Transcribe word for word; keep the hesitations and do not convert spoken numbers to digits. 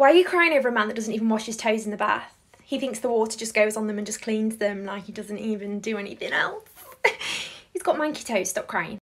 Why are you crying over a man that doesn't even wash his toes in the bath? He thinks the water just goes on them and just cleans them, like he doesn't even do anything else. He's got manky toes, stop crying.